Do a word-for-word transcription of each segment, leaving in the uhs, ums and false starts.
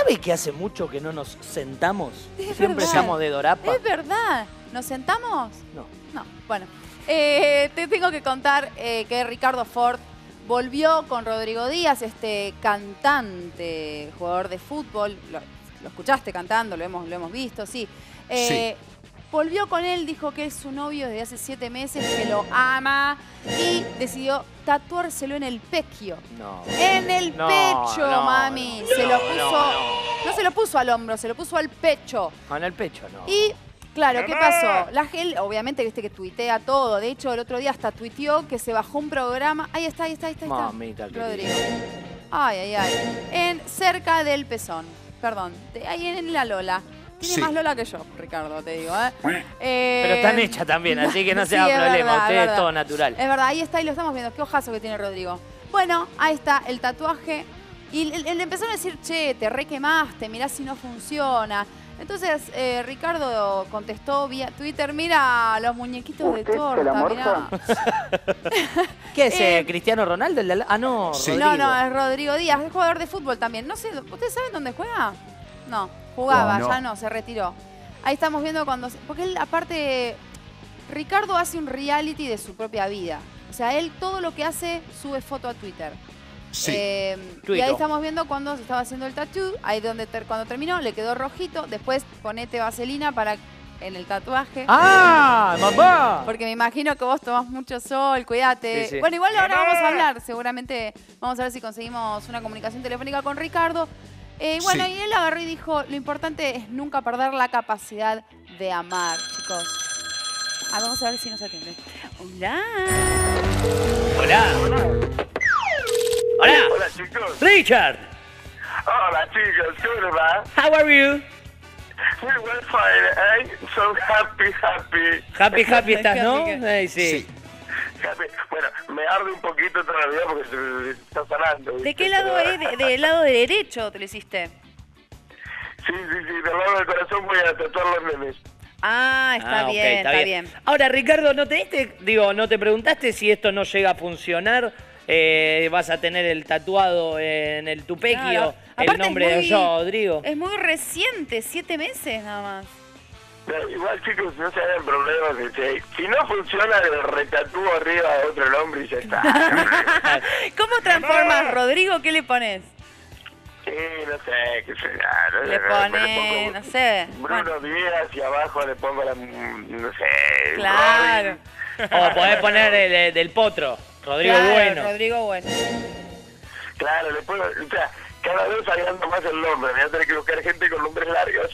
¿Sabe que hace mucho que no nos sentamos? Es Siempre verdad. llamo de Dorapa. Es verdad. ¿Nos sentamos? No. No, bueno. Eh, te tengo que contar eh, que Ricardo Ford volvió con Rodrigo Díaz, este cantante, jugador de fútbol. Lo, lo escuchaste cantando, lo hemos, lo hemos visto, sí. Eh, sí. Volvió con él, dijo que es su novio desde hace siete meses, que lo ama y decidió tatuárselo en el pecho. No. En el No, pecho, no, mami. no, se no, lo puso. no, no. No se lo puso al hombro, se lo puso al pecho. No, en el pecho no. Y claro, ¿qué pasó? La Gel, obviamente, viste que tuitea todo. De hecho, el otro día hasta tuiteó que se bajó un programa. Ahí está, ahí está, ahí está. Ahí está. Mamita querida. Rodrigo. Ay, ay, ay. En cerca del pezón. Perdón. de- Ahí en la Lola. Tiene Sí. más Lola que yo, Ricardo, te digo, ¿eh? Eh, Pero están hechas también, así que no sí, sea es problema. verdad, Usted es es verdad. todo natural. Es verdad, ahí está y lo estamos viendo. Qué ojazo que tiene Rodrigo. Bueno, ahí está el tatuaje. Y le, le empezaron a decir, che, te re quemaste, mirá si no funciona. Entonces, eh, Ricardo contestó vía Twitter, mira los muñequitos de torta, mirá. ¿Qué es Eh, eh, Cristiano Ronaldo? El de la- Ah, no, Sí. Rodrigo. No, no, es Rodrigo Díaz, es jugador de fútbol también. No sé, ¿ustedes saben dónde juega? No, jugaba, No, no. ya no, se retiró. Ahí estamos viendo cuando... se- Porque él, aparte, Ricardo hace un reality de su propia vida. O sea, él todo lo que hace sube foto a Twitter. Sí. Eh, y Tuito. ahí estamos viendo cuando se estaba haciendo el tatú. Ahí donde ter- cuando terminó le quedó rojito. Después ponete vaselina para en el tatuaje. ¡Ah, mamá! Porque me imagino que vos tomás mucho sol, cuídate. Sí, sí. Bueno, igual ahora vamos a hablar. Seguramente vamos a ver si conseguimos una comunicación telefónica con Ricardo. Eh, bueno, Sí. y él agarró y dijo, lo importante es nunca perder la capacidad de amar, chicos. Ah, vamos a ver si nos atiende. Hola. Hola. Hola. Hola chicos. Richard. Hola chicos, ¿cómo les va? How are you? Muy well, fine, eh? So happy, happy. Happy, happy estás, ¿no? Happy. Ay, sí. Sí. happy. Bueno, me arde un poquito todavía porque se, se está sanando. ¿De ¿viste? qué lado Pero- es? De- ¿Del lado derecho te lo hiciste? Sí, sí, sí, del lado del corazón voy a tatuar los nenes. Ah, está Ah, ok, bien, está, bien. Ahora, Ricardo, ¿no te diste, digo, no te preguntaste si esto no llega a funcionar? Eh, vas a tener el tatuado en el tupequio, Claro. el Aparte nombre es muy- de Rodrigo. Es muy reciente, siete meses nada más. Pero igual chicos, no se hagan problemas. este, Si no funciona, le retatúo arriba de otro nombre y ya está. ¿Cómo transformas, Rodrigo? ¿Qué le pones? Sí, no sé, qué sé. ah, no, Le no, no, pone, pongo no sé. Bruno Bueno, Díaz y abajo le pongo la, no sé, claro. Robin. O podés poner el, eh, del potro, Rodrigo Claro, Bueno. Rodrigo Bueno. Claro, le pongo, o sea, cada vez agrando más el nombre, me voy a tener que buscar gente con nombres largos.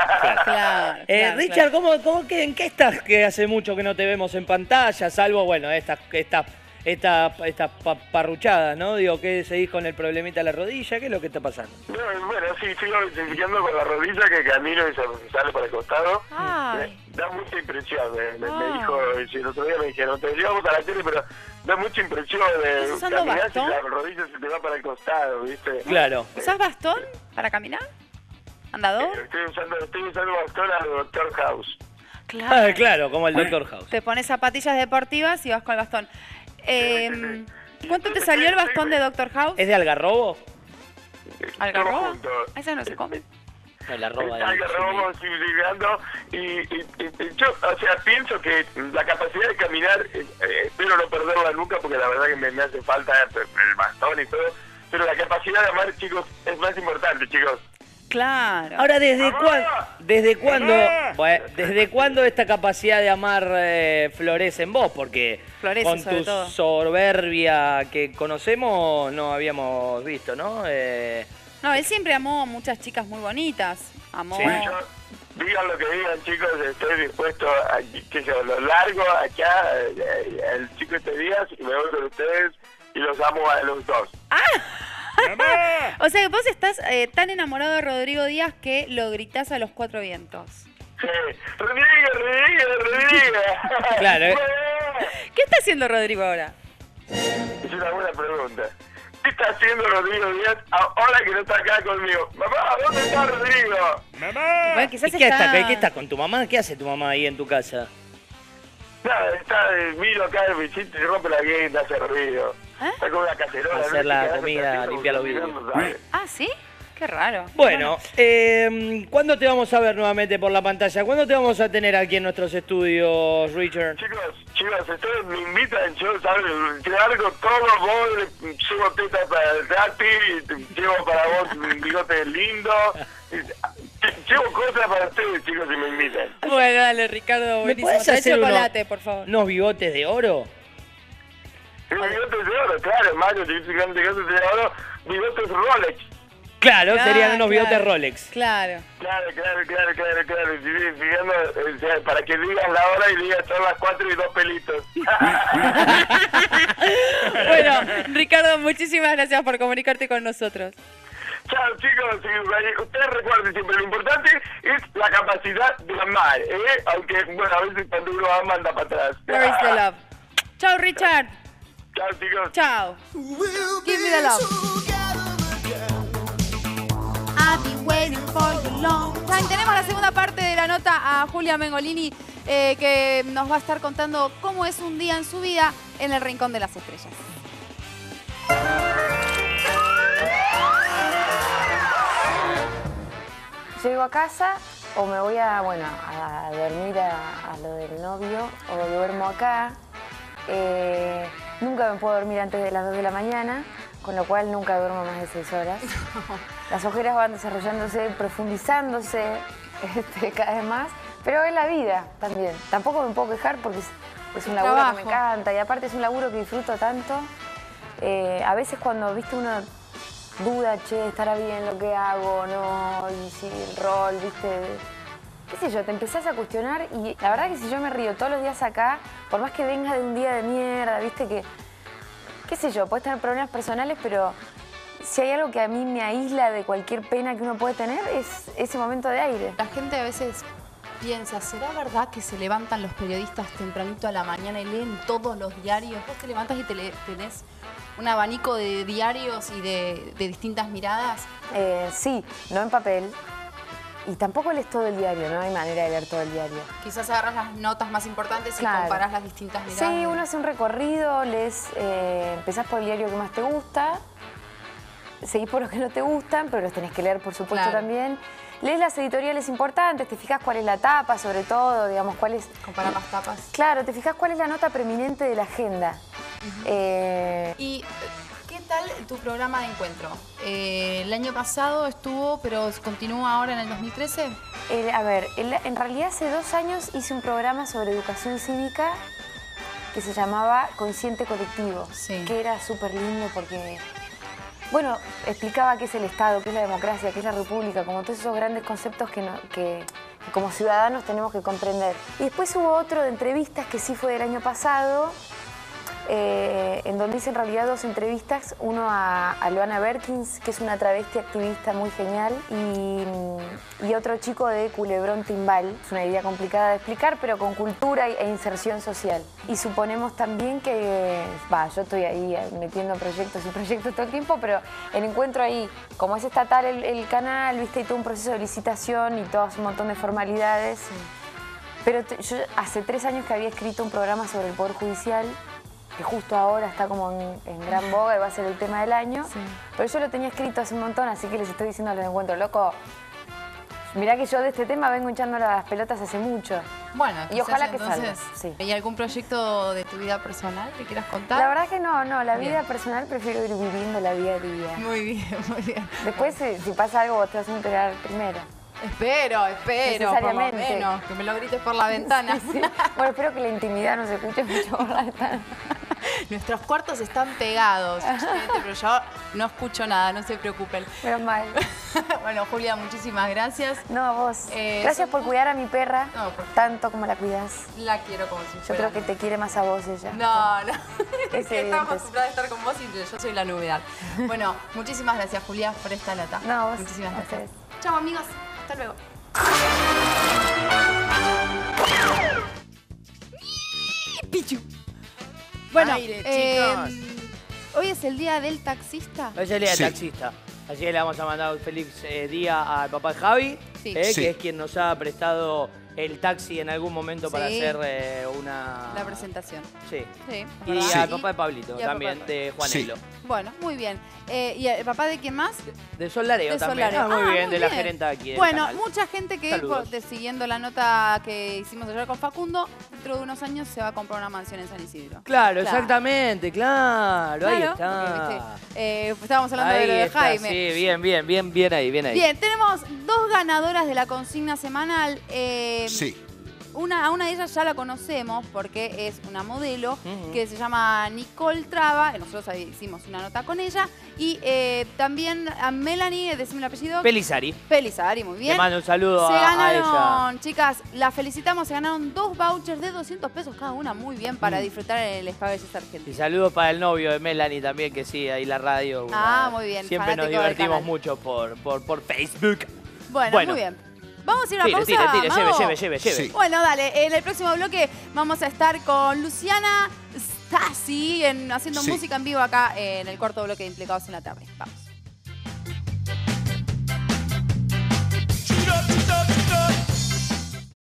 Claro. Eh, claro, Richard, claro. ¿cómo, cómo que, ¿en qué estás que hace mucho que no te vemos en pantalla? Salvo, bueno, estas estas estas estas pa- parruchadas, ¿no? Digo, ¿qué seguís con el problemita de la rodilla? ¿Qué es lo que está pasando? No, bueno, sí, sigo identificando con la rodilla que camino y se me sale para el costado. Ay. Me da mucha impresión, me, me- me Ah. dijo, sí, el otro día me dijeron, te llevamos a la tele, pero da mucha impresión de ¿Estás usando caminar y bastón? la rodilla se te va para el costado, ¿viste? Claro. ¿Usás bastón para caminar? ¿Andador? Estoy usando, estoy usando bastón al Doctor House. Ah, claro, como el Doctor House. Te pones zapatillas deportivas y vas con el bastón. Eh, ¿Cuánto te salió el bastón de Doctor House? ¿Es de Algarrobo? ¿Algarroba? Todos juntos. Esa no se come. No, la roba de Algarrobo, sí, llegando y, y, y- y yo, o sea, pienso que la capacidad de caminar, eh, eh, espero no perderla nunca porque la verdad que me, me hace falta el bastón y todo, pero la capacidad de amar, chicos, es más importante, chicos. Claro. Ahora, ¿desde, ¡Mamá! cuán- desde cuándo ¡Mamá! bueno, desde cuándo esta capacidad de amar eh, florece en vos? Porque Florece, con sobre tu todo. soberbia que conocemos no habíamos visto, ¿no? Eh, No, él siempre amó a muchas chicas muy bonitas. Amó. Sí. Yo, digan lo que digan, chicos, estoy dispuesto a, que yo lo largo acá, eh, el chico este día, y me voy con ustedes y los amo a los dos. O sea, que vos estás eh, tan enamorado de Rodrigo Díaz que lo gritás a los cuatro vientos. Sí. Rodrigo, Rodrigo, Rodrigo. Claro, eh. ¿Qué está haciendo Rodrigo ahora? Es una buena pregunta. ¿Qué está haciendo Rodrigo Díaz ahora que no está acá conmigo? Mamá, ¿dónde está Rodrigo? Bueno, quizás ¿Y qué, está... está, qué, qué estás con tu mamá? ¿Qué hace tu mamá ahí en tu casa? Nada, está, eh, miro acá el visito y rompe la guita, hace ruido. ¿Eh? Está con una cacerola. Hacer ¿no? la Que hace comida, ratito limpiar los cocinando, vidrios. ¿sabes? Ah, ¿sí? Qué raro. Bueno, bueno. Eh, ¿cuándo te vamos a ver nuevamente por la pantalla? ¿Cuándo te vamos a tener aquí en nuestros estudios, Richard? Chicos, chicos, ustedes me invitan, yo, ¿sabes? Te largo todo, vos, llevo tetas para el Tati, llevo para vos un bigote lindo, llevo cosas para ustedes, chicos, si me invitan. Bueno, dale, Ricardo, buenísimo. ¿Me Trae hacer chocolate, uno, por favor. ¿Unos bigotes de oro? Bigotes de oro, claro, Mario, te dice bigotes de oro, bigotes Rolex. Claro, claro, serían unos claro, bigotes Rolex. Claro. Claro, claro, claro, claro, claro. Sí, fijando, o sea, para que digas la hora y digas son las cuatro y dos pelitos. Bueno, Ricardo, muchísimas gracias por comunicarte con nosotros. Chao, chicos. Ustedes recuerden siempre, lo importante es la capacidad de amar, ¿eh? Aunque, bueno, a veces cuando uno ama anda para atrás. Where is the love? Chao, Richard. Chao, chicos. Chao. Give me the love. I've been waiting for you long time. Tenemos la segunda parte de la nota a Julia Mengolini, eh, que nos va a estar contando cómo es un día en su vida en el Rincón de las Estrellas. Llego a casa o me voy a, bueno, a dormir a, a lo del novio o duermo acá. Eh, nunca me puedo dormir antes de las dos de la mañana, con lo cual nunca duermo más de seis horas. Las ojeras van desarrollándose, profundizándose este, cada vez más, pero es la vida también. Tampoco me puedo quejar porque es, es un laburo Trabajo. que me encanta y aparte es un laburo que disfruto tanto. Eh, a veces cuando, viste, uno duda, che, ¿estará bien lo que hago? No, y si el rol, viste, qué sé yo, te empezás a cuestionar y la verdad que si yo me río todos los días acá, por más que venga de un día de mierda, viste, que, qué sé yo, puedes tener problemas personales, pero si hay algo que a mí me aísla de cualquier pena que uno puede tener, es ese momento de aire. La gente a veces piensa, ¿será verdad que se levantan los periodistas tempranito a la mañana y leen todos los diarios? Vos te levantás y te le, tenés un abanico de diarios y de, de distintas miradas. Eh, sí, no en papel. Y tampoco lees todo el diario, no hay manera de leer todo el diario. Quizás agarras las notas más importantes Claro. y comparás las distintas miradas. Sí, uno hace un recorrido, lees, eh, empezás por el diario que más te gusta, seguís por los que no te gustan, pero los tenés que leer, por supuesto, Claro. también. Lees las editoriales importantes, te fijas cuál es la tapa, sobre todo, digamos, cuál es... Comparar las tapas. Claro, te fijas cuál es la nota preeminente de la agenda. Uh-huh. eh... ¿Y qué tal tu programa de encuentro? Eh, el año pasado estuvo, pero continúa ahora en el dos mil trece. El, a ver, el, en realidad hace dos años hice un programa sobre educación cívica que se llamaba Consciente Colectivo, sí. que era súper lindo porque... Bueno, explicaba qué es el Estado, qué es la democracia, qué es la república, como todos esos grandes conceptos que, no, que, que como ciudadanos tenemos que comprender. Y después hubo otro de entrevistas que sí fue del año pasado, eh, en donde hice en realidad dos entrevistas, uno a, a Luana Berkins, que es una travesti activista muy genial, y, y otro chico de Culebrón Timbal. Es una idea complicada de explicar, pero con cultura e inserción social. Y suponemos también que, va, yo estoy ahí metiendo proyectos y proyectos todo el tiempo, pero el encuentro ahí, como es estatal el, el canal, viste, y todo un proceso de licitación y todo un montón de formalidades. Sí. Pero te, yo hace tres años que había escrito un programa sobre el Poder Judicial, que justo ahora está como en, en gran boga y va a ser el tema del año. Sí. Pero yo lo tenía escrito hace un montón, así que les estoy diciendo a los encuentros, loco, mirá que yo de este tema vengo hinchando las pelotas hace mucho. Bueno, y ojalá que entonces, salga. Sí. ¿Y algún proyecto de tu vida personal que quieras contar? La verdad que no, no, la vida bien. personal prefiero ir viviendo la día a día. Muy bien, muy bien. Después, si, si pasa algo, vos te vas a enterar primero. Espero, espero, por lo menos, que me lo grites por la ventana. Sí, sí. Bueno, espero que la intimidad no se escuche mucho por la ventana. Nuestros cuartos están pegados, pero yo no escucho nada, no se preocupen. Menos mal. Bueno, Julia, muchísimas gracias. No, a vos. Eh, gracias por cuidar a mi perra, no, por... tanto como la cuidás. La quiero como si fuera. Yo creo que te quiere más a vos ella. No, no. Es que estamos acostumbrados a estar con vos y yo soy la novedad. Bueno, muchísimas gracias, Julia, por esta lata. No, vos. Muchísimas gracias. Chao, amigos. Hasta luego. Pichu. Bueno, Aire, eh, hoy es el día del taxista. Hoy es el día Sí. del taxista. Así que le vamos a mandar un feliz eh, día al papá de Javi, Sí. eh, Sí. que es quien nos ha prestado el taxi en algún momento para Sí. hacer eh, una... La presentación. Sí. Sí. Y ¿verdad? al Sí. papá de Pablito Y al también, papá de de Juanelo. Bueno, muy bien. Eh, ¿Y el papá de quién más? De Sol Lareo De Sol también. Lareo. Ah, muy Ah, bien, muy de la bien. gerenta aquí del Bueno, canal. mucha gente que, Saludos. por- de- siguiendo la nota que hicimos ayer con Facundo, dentro de unos años se va a comprar una mansión en San Isidro. Claro, exactamente, claro, ahí Claro, está. porque, viste, eh, estábamos hablando Ahí de lo de está, Jaime. Sí, bien, bien, bien, bien ahí, bien ahí. Bien, tenemos dos ganadoras de la consigna semanal. Eh, Sí. Una, a una de ellas ya la conocemos porque es una modelo Ujú. que se llama Nicole Traba. Nosotros ahí hicimos una nota con ella. Y eh, también a Melanie, decime el apellido. Pelizari. Pelizari, muy bien. Le mando un saludo Se a, a ganaron, ella. chicas, la felicitamos, se ganaron dos vouchers de doscientos pesos cada una, muy bien, para Mm. disfrutar en el Spa Belleza Y Argentina. saludos para el novio de Melanie también, que sí, ahí la radio. Ah, muy bien, Siempre nos fanático del divertimos canal. mucho por, por, por Facebook. Bueno, Bueno. muy bien. Vamos a ir a una Tire, pausa, tire, tire, lleve, Mago? lleve, lleve, lleve. Sí. Bueno, dale, en el próximo bloque vamos a estar con Luciana Stasi en, haciendo Sí. música en vivo acá en el cuarto bloque de Implicados en la Tarde. Vamos.